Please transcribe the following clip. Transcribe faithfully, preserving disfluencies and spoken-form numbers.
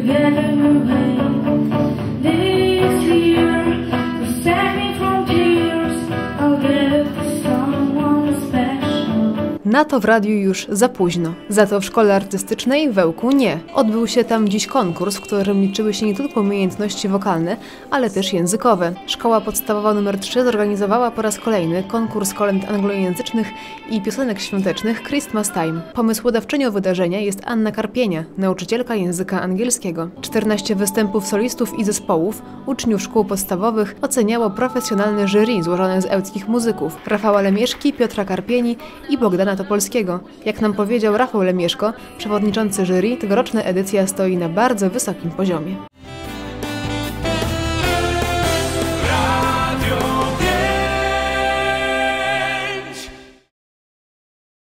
Na to w radiu już za późno. Za to w szkole artystycznej w Ełku nie. Odbył się tam dziś konkurs, w którym liczyły się nie tylko umiejętności wokalne, ale też językowe. Szkoła podstawowa numer trzy zorganizowała po raz kolejny konkurs kolęd anglojęzycznych i piosenek świątecznych Christmas Time. Pomysłodawczynią wydarzenia jest Anna Karpienia, nauczycielka języka angielskiego. czternaście występów solistów i zespołów, uczniów szkół podstawowych oceniało profesjonalne jury złożone z ełckich muzyków Rafała Lemieszki, Piotra Karpieni i Bogdana Topolskiego. Jak nam powiedział Rafał Lemieszko, przewodniczący jury, tegoroczna edycja stoi na bardzo wysokim poziomie.